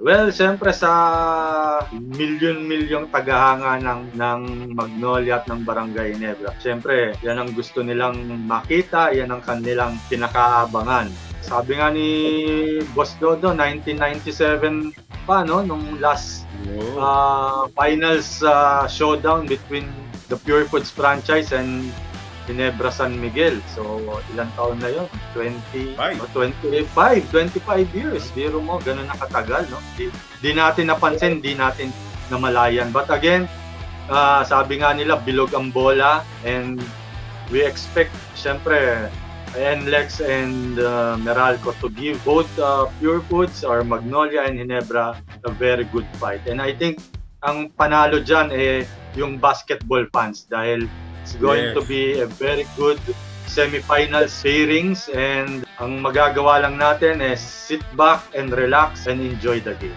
Well, siyempre sa milyon-milyong tagahanga ng Magnolia at ng Barangay Ginebra. Siyempre, yan ang gusto nilang makita, yan ang kanilang pinakaabangan. Sabi nga ni Boss Dodo, 1997 pa, no? Nung last finals showdown between the Pure Foods franchise and Ginebra San Miguel. So, ilang taon na yun? 25 years. Biro mo, ganun na katagal, no? Di natin napansin, di natin namalayan. But again, sabi nga nila, bilog ang bola, and we expect, syempre, NLEX and Meralco to give both Pure Foods or Magnolia and Ginebra a very good fight. And I think ang panalo dyan yung basketball fans, dahil it's going to be a very good semifinals pairings, and ang magagawa lang natin is sit back and relax and enjoy the game.